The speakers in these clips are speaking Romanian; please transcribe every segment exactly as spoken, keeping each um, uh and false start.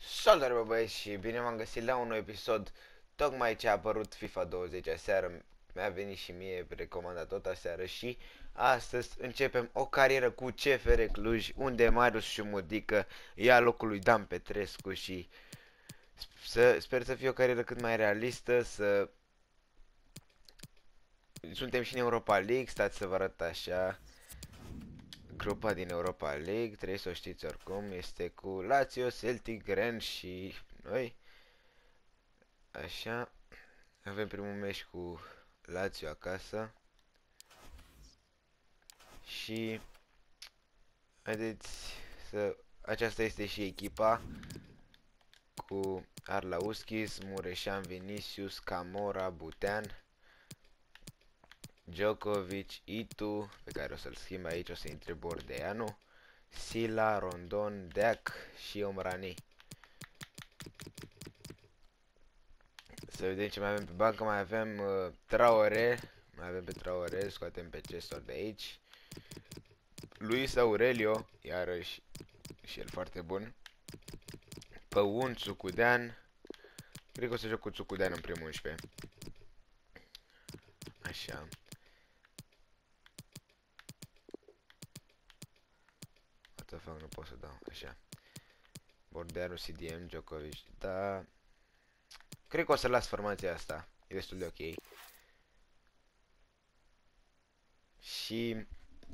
Salutare, bă, băieți, și bine m-am găsit la un nou episod. Tocmai ce a apărut FIFA douăzeci aseară, mi-a venit și mie recomandat tot aseară și astăzi începem o carieră cu C F R Cluj, unde Marius Șumudică ia locul lui Dan Petrescu și să, sper să fie o carieră cât mai realistă, să... Suntem și în Europa League, stați să vă arăt așa. Grupa din Europa League, trebuie să o știți oricum, este cu Lazio, Celtic, Rennes și noi. Așa, avem primul meci cu Lazio acasă. Și haideți să... Aceasta este și echipa cu Arlauskis, Mureșan, Vinicius, Camora, Butean, Djokovic, Itu, pe care o să-l schimb aici, o să intre Bordeanu, Sila, Rondon, Deac și Omrani. Să vedem ce mai avem pe bancă. Mai avem uh, Traore. Mai avem pe Traore. Scoatem pe Cestor de aici. Luis Aurelio. Iarăși și el foarte bun. Păun, Țucudean. Cred că o să joc cu Țucudean în primul unsprezece. Așa. What the fuck, nu pot să dau. Așa. Bordeanu, C D M, Djokovic. Da. Cred că o să las formația asta. E destul de ok. Și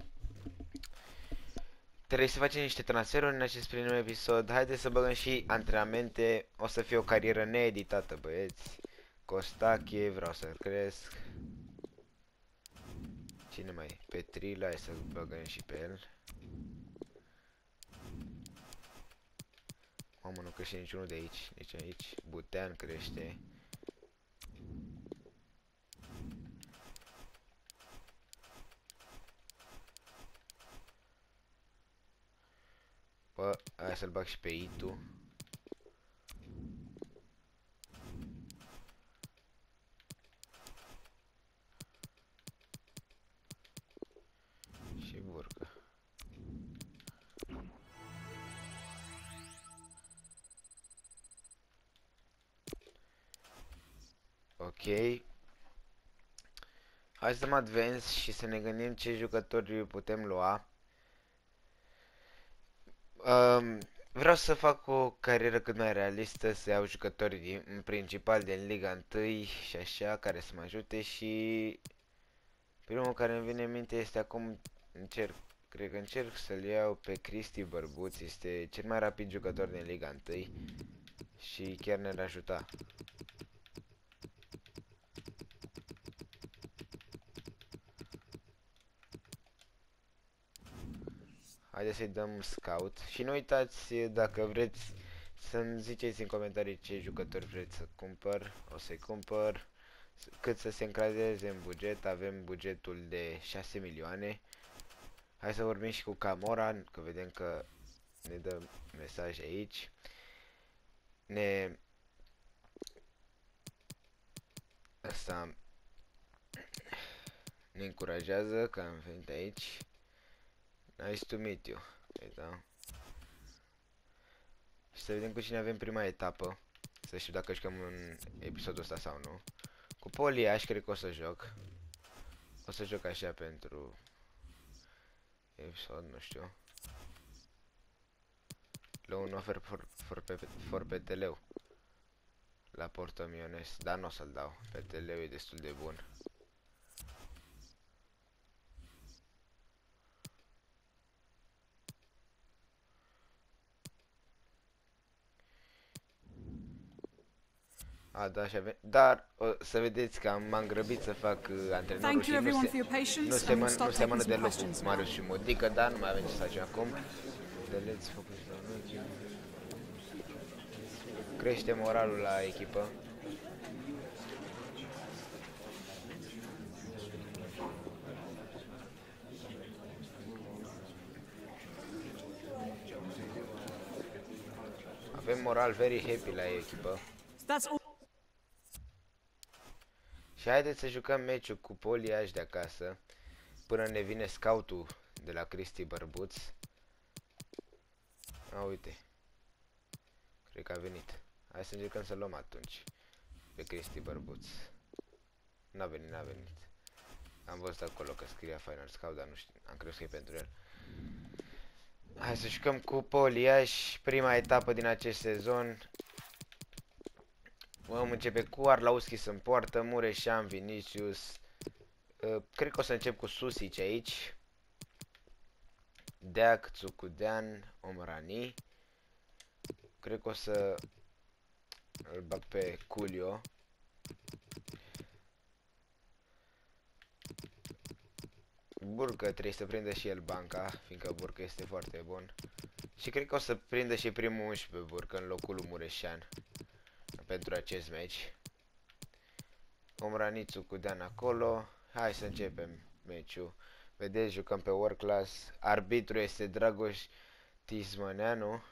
trebuie să facem niște transferuri în acest primul episod. Haideți să băgăm și antrenamente. O să fie o carieră needitată, băieți. Costache, vreau să-l cresc. Cine mai? Petrila, hai să băgăm și pe el. Mamă, nu crește niciunul de aici, nici aici. Butean crește. Bă, hai să-l bag și pe Itu. Și Burcă. Ok. Hai să mă advance și să ne gândim ce jucători putem lua. Um, vreau să fac o carieră cât mai realistă, să iau jucători din, în principal din Liga unu și așa, care să mă ajute și primul care îmi vine în minte este acum, încerc, cred că încerc să-l iau pe Cristi Bărbuț, este cel mai rapid jucător din Liga unu și chiar ne-ar ajuta. Haideți să-i dăm scout și nu uitați, dacă vreți, să-mi ziceți în comentarii ce jucători vreți să cumpăr, o să-i cumpăr, cât să se încadreze în buget. Avem bugetul de șase milioane. Hai să vorbim și cu Camora, că vedem că ne dă mesaj aici. Ne... Asta ne încurajează că am venit aici. Nice to meet you. Da. Și să vedem cu cine avem prima etapă. Să știu dacă jucăm în episodul ăsta sau nu. Cu Poliaș cred că o să joc. O să joc așa pentru episod, nu știu. Loan offer for, for, for, for P T L-ul la Porto Miones, dar nu o să-l dau. P T L-ul e destul de bun. A, da, și avem... Dar o să vedeți că m-am grăbit să fac uh, antrenorul și nu, se, nu, semăn, nu seamănă deloc cu Marius Șumudică, dar nu mai avem ce să facem acum. Deleți focus down. Crește moralul la echipă. Avem moral very happy la echipă. Și haideți să jucăm meciul cu Poliaș de acasă, până ne vine scoutul de la Cristi Bărbuț. A, uite. Cred că că a venit. Hai să încercăm să luăm atunci pe Cristi Bărbuț. N-a venit, n-a venit. Am văzut acolo că scria Final Scout, dar nu știu, am crezut că e pentru el. Hai să jucăm cu Poliaș, prima etapă din acest sezon. Vom începe cu Arlauskis în poartă, Mureșan, Vinicius. Uh, cred că o să încep cu Susic aici. Deac, Țucudean, Omrani. Cred că o să îl bag pe Culio. Burcă trebuie să prindă și el banca, fiindcă Burcă este foarte bun. Și cred că o să prindă și primul unsprezece Burcă în locul lui Mureșan pentru acest meci. Omranițu cu Dean acolo. Hai să începem meciul. Vedeți, jucăm pe World Class. Arbitru este Dragoș Tismăneanu.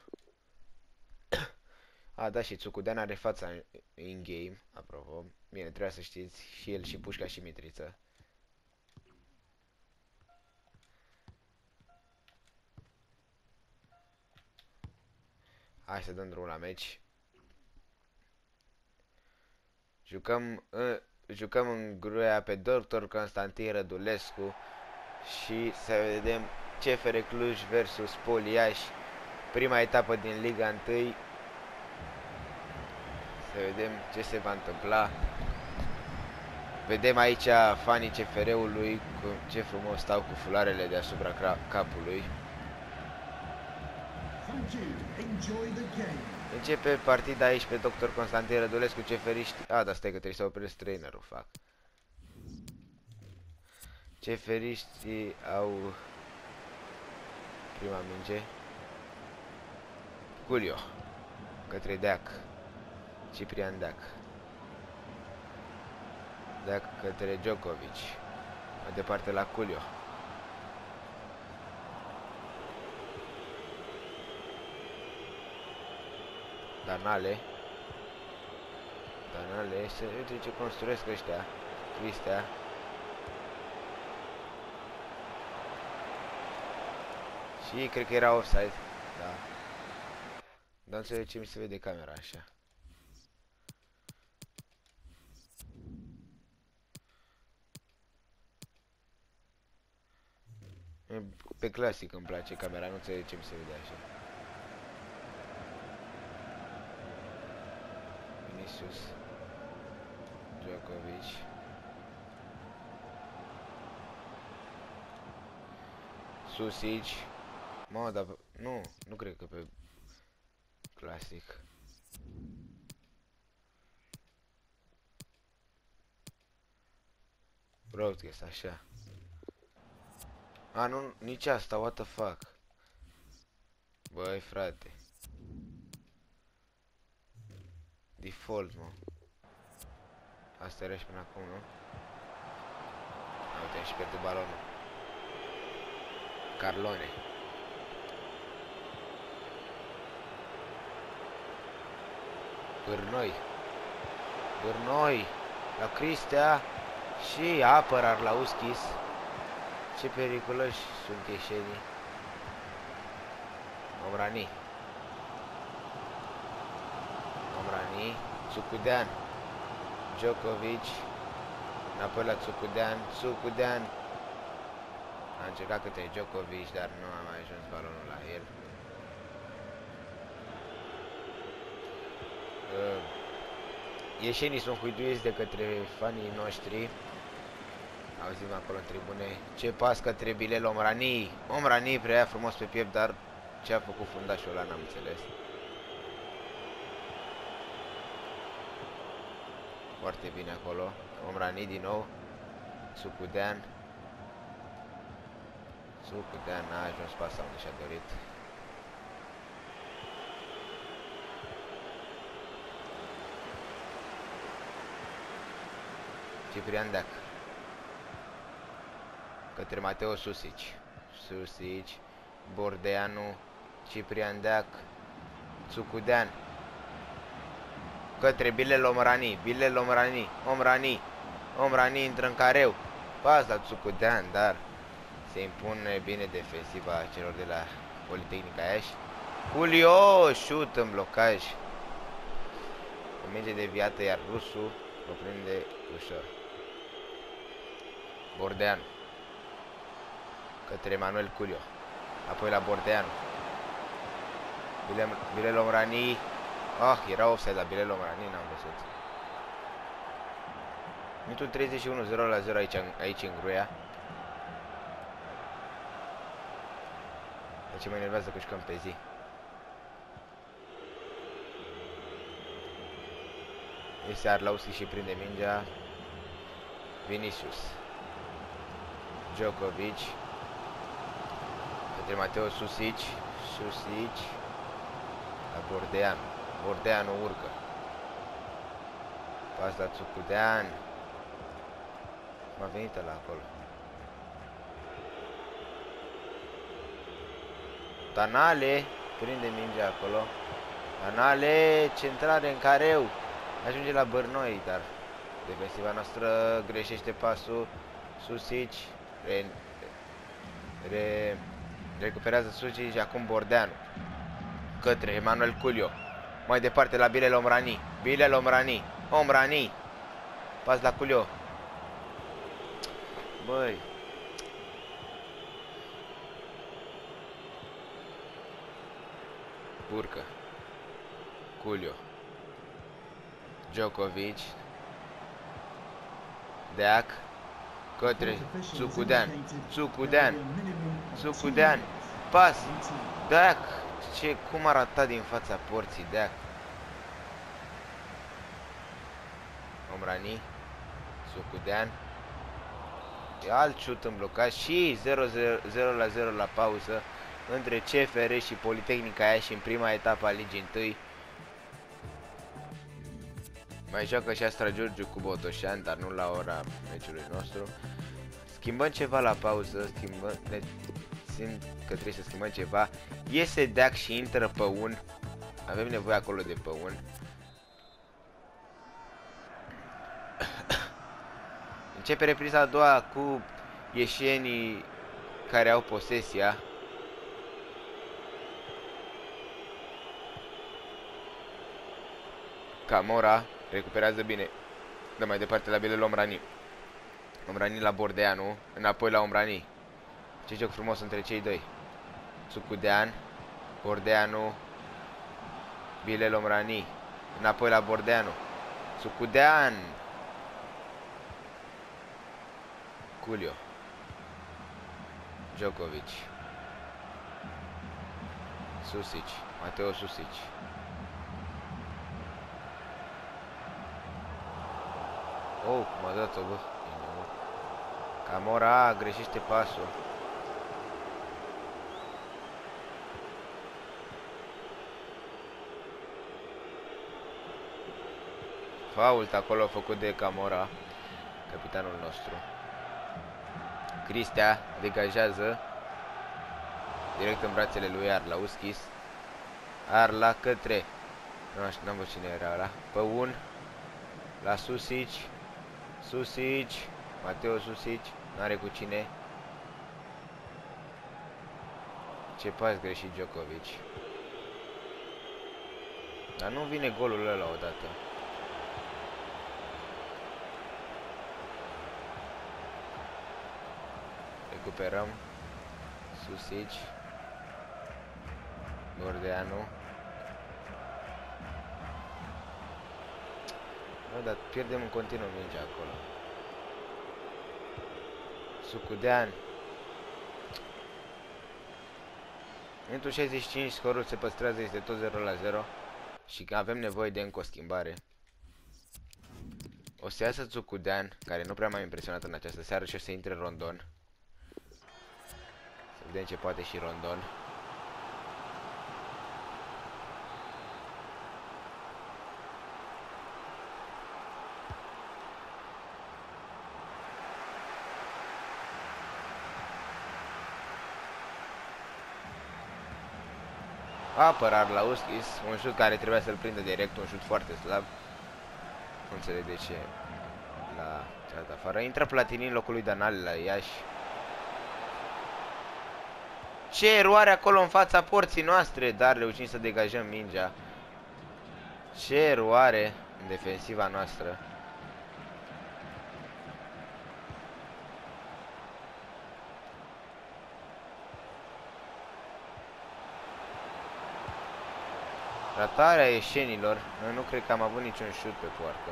A, da, și Țucudean are fața in-game, apropo. Bine, trebuie să știți, și el, și Pușca, și Mitriță. Hai să dăm drumul la meci. Jucăm, uh, jucăm în gruia pe doctor Constantin Rădulescu și să vedem C F R Cluj versus Poliaș. Prima etapă din Liga unu. Să vedem ce se va întâmpla. Vedem aici fanii C F R-ului cu ce frumos stau cu fularele deasupra capului. Începe partida aici pe doctor Constantin Rădulescu, ceferiști. A, dar stai că trebuie să opresc trainerul, fac. Ceferiștii au prima minge. Culio către Deac. Ciprian Deac. Deac către Djokovic. Mai departe la Culio. Danale. Danale. Să uite ce construiesc ăștia. Cristea. Și cred că era offside. Da. Dar nu înțeleg ce mi se vede camera așa. Pe clasic îmi place camera, nu înțeleg ce mi se vede așa. Vinicius. Djokovic. Susic. Mă, dar nu, nu cred că pe clasic. Broadcast, așa. A, nu, nici asta, what the fuck. Băi, frate. Default, mă. Asta era și până acum, nu? Uite, și pierde balonul. Carlone. Bârnoi. Bârnoi. La Cristea. Și apăr Arlauskis. Ce periculoși sunt ieșenii. Omrani. Omrani. Țucudean. Djokovic. Înapoi la Țucudean. Țucudean. A încercat către Djokovic, dar nu a mai ajuns balonul la el. Uh, ieșenii sunt huiduiți de către fanii noștri. Auzim acolo în tribune. Ce pas către Bilel Omrani. Omrani preia frumos pe piept, dar ce a făcut fundașul ăla n-am înțeles. Foarte bine acolo. Omrani din nou. Țucudean. Țucudean n-a ajuns pasa unde și-a dorit. Ciprian Deac. Către Mateo Susic. Susic. Bordeanu. Ciprian Deac. Țucudean. Către Bilel Omrani. Bilel Omrani. Omrani. Omrani intră în careu. Pas la Țucudean, dar se impune bine defensiva celor de la Politehnica Iași. Culio, șut în blocaj. minge deviată, iar rusul o prinde ușor. Bordeanu către Emanuel Culio, apoi la Bordeanu. Bilel Omrani. Ah, era offside la Bilel Omrani, n-am văzut. Minutul treizeci și unu, zero la zero aici, aici în Gruia. De ce mă enervează că jucăm pe zi? Este Arlauski și prinde mingea. Vinicius. Djokovic. Către Mateo Susic. Susic. La Bordeanu. Bordeanu urcă. Pas la Tsukudean. M-a venit la acolo. Tanale. Prinde mingea acolo. Tanale. Centrare în careu. Ajunge la Bărnoi, dar defensiva noastră greșește pasul. Susic. Re, re, recuperează Susic și acum Bordeanu. Către Emanuel Culio. Mai departe la Bilel Omrani. Bilel Omrani. Omrani. Pas la Culio. Băi. Urcă. Culio. Djokovic. Deac. Către Tsukudean. Tsukudean. Tsukudean. Pas. Deac. Ce, cum a ratat din fața porții, Deac. Omrani. Tsukudean. E alt șut în blocat și zero la zero la pauză între C F R și Politehnica Iași în prima etapă a Ligii unu. Mai joacă și Astra Giurgiu cu Botoșani, dar nu la ora meciului nostru. Schimbăm ceva la pauză, schimbăm, ne simt că trebuie să schimbăm ceva. Iese Deac și intră Păun. Avem nevoie acolo de Păun. Începe repriza a doua cu ieșenii care au posesia. Camora recuperează bine. Dă mai departe la Bilel Omrani. Omrani la Bordeanu. Înapoi la Omrani. Ce joc frumos între cei doi. Tsukudean. Bordeanu. Bilel Omrani. Înapoi la Bordeanu. Tsukudean. Culio. Djokovic. Susic. Mateo Susic. Oh, m-a dat-o, bă. Camora greșește pasul. Fault acolo făcut de Camora, capitanul nostru. Cristea degajează direct în brațele lui Arlauskis. Arla către, nu am văzut cine era ăla. Păun la Susic. Susic. Mateo Susic. N-are cu cine. Ce pas greșit Djokovic. Dar nu vine golul ăla odată. Recuperăm. Susic. Bordeanu. Nu, dar pierdem în continuu mingea acolo. Tsukudean. Minutul șaizeci și cinci, scorul se păstrează, este tot zero la zero. Și că avem nevoie de încă o schimbare. O să iasă Tsukudean, care nu prea m-a impresionat în această seară, și o să intre Rondon. Să vedem ce poate și Rondon. Apără Arlauskis, un șut care trebuia să-l prindă direct, un șut foarte slab. Nu înțeleg de ce la cealaltă afară. Intră Platini în locul lui Danale la Iași. Ce eroare acolo în fața porții noastre, dar reușim să degajăm mingea. Ce eroare. în defensiva noastră. Ratarea ieșenilor. Noi nu cred că am avut niciun șut pe poartă.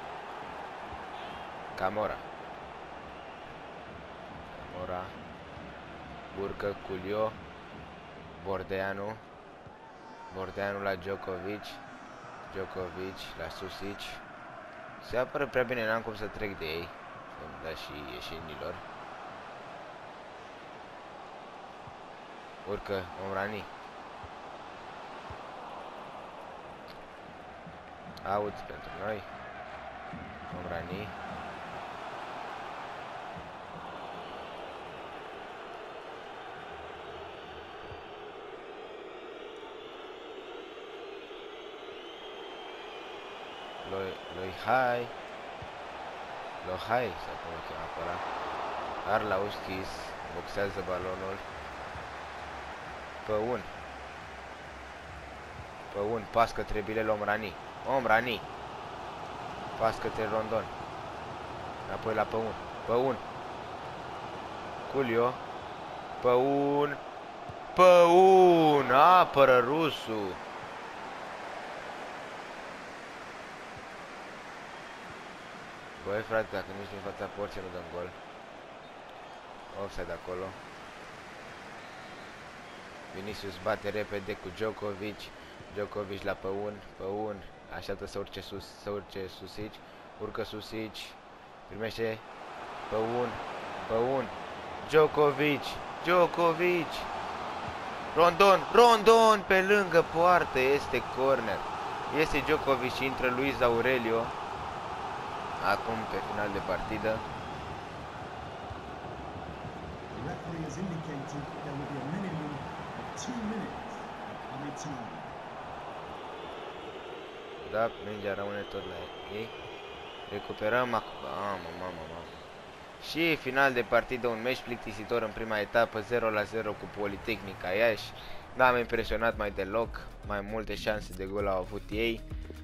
Camora. Camora. Urcă Culio. Bordeanu. Bordeanu la Djokovic. Djokovic la Susic. Se apără prea bine, n-am cum să trec de ei. Îmi da și ieșenilor. Urcă Omrani. Out pentru noi. Omrani. Loi, Loihai. Lohai, sau cum o cheamă acolo. Arlauskis boxează balonul. Păun. Păun, pas către Bilel Omrani. Omrani. Pas către Rondon. Apoi la Păun. Păun. Culio. Păun. Păun. Apără rusul. Băi frate, dacă nici din fața porții nu dăm gol. Offside acolo. Vinicius bate repede cu Djokovic. Djokovic la Păun. Păun. Așteaptă să urce sus, să urce Susic. Urcă Susic. Primește Păun. Păun. Djokovic. Djokovic. Rondon. Rondon pe lângă poartă. Este corner. Este Djokovic și intră Luis Aurelio. Acum pe final de partidă. Da, mingea rămâne tot la ei. Recuperăm acum. Mamă, mamă, mamă. Și final de partidă, un meci plictisitor în prima etapă, zero la zero cu Politehnica Iași. N-am impresionat mai deloc. Mai multe șanse de gol au avut ei.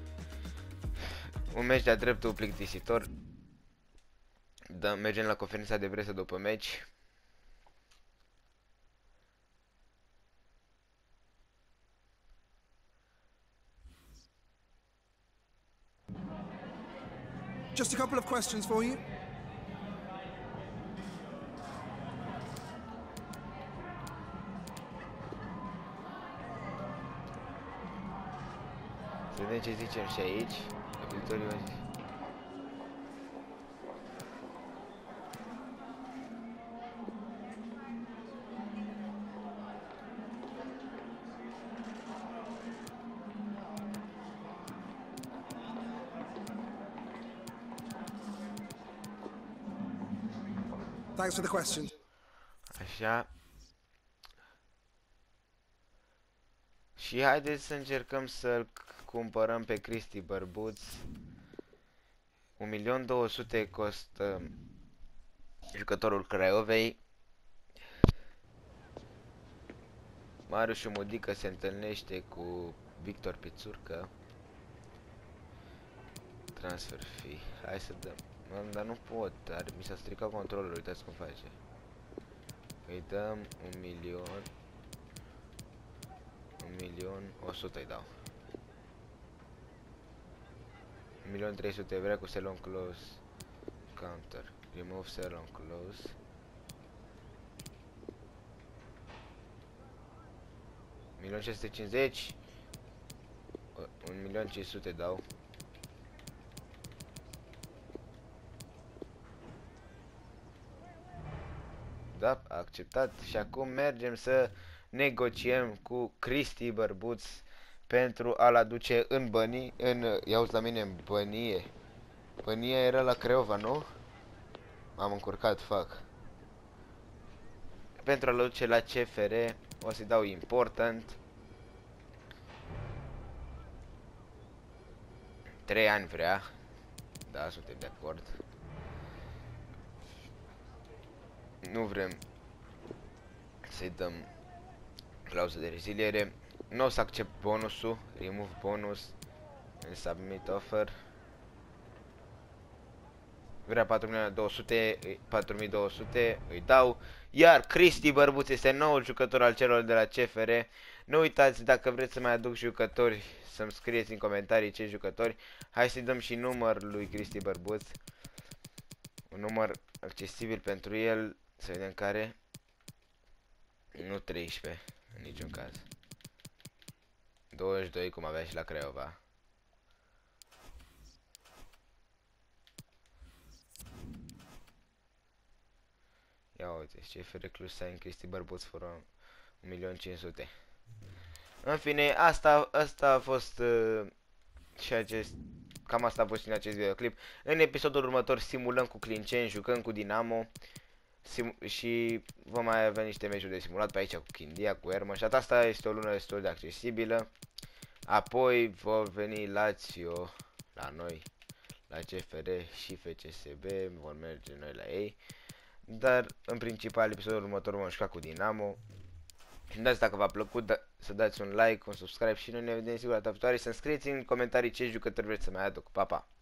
Un meci de-a dreptul plictisitor. Da, mergem la conferința de presă după meci. Just a couple of questions for you. Să vedem ce zicem și aici. Thanks for the question. Așa. Și haideți să încercăm să-l cumpărăm pe Cristi Bărbuț. un milion două sute costă jucătorul Craiovei. Marius Mudică se întâlnește cu Victor Pițurcă. Transfer fee. Hai să dăm. Mam, dar nu pot, dar mi s-a stricat controlul, uitați cum face. Îi dăm un milion. Un milion o sută îi dau. un milion trei sute vrea cu sell on close. Counter. Remove sell on close. un milion șase sute cincizeci. un milion cinci sute dau. Da, acceptat. Și acum mergem să negociem cu Cristi Bărbuț pentru a-l aduce în bănie, în, ia-uzi la mine, în bănie. Bănia era la Craiova, nu? M-am încurcat, fac. Pentru a-l aduce la C F R, o să-i dau important. trei ani vrea. Da, suntem de acord. Nu vrem să-i dăm clauză de reziliere. Nu o să accept bonusul. Remove bonus. And submit offer. vrea patru milioane două sute, patru mii două sute, îi dau. Iar Cristi Bărbuț este noul jucător al celor de la C F R. Nu uitați, dacă vreți să mai aduc jucători, să-mi scrieți în comentarii ce jucători. Hai să-i dăm și număr lui Cristi Bărbuț. Un număr accesibil pentru el, să vedem care. Nu treisprezece, în niciun caz. douăzeci și doi, cum avea și la Craiova. Ia uite, C F R Cluj sign Cristi Bărbuț fără un milion cinci sute. În fine, asta, asta a fost uh, și acest, cam asta a fost în acest videoclip. În episodul următor simulăm cu Clinceni, jucăm cu Dinamo sim și vom mai avea niște meciuri de simulat pe aici cu Chindia, cu Ermășat. Asta este o lună destul de accesibilă. Apoi vor veni Lazio la noi, la C F R și F C S B, vor merge noi la ei. Dar în principal episodul următor vom juca cu Dinamo. Și dați dacă v-a plăcut, da, să dați un like, un subscribe și noi ne vedem sigur data viitoare. Să-mi scrieți în comentarii ce jucători vreți să mai aduc. Pa, pa!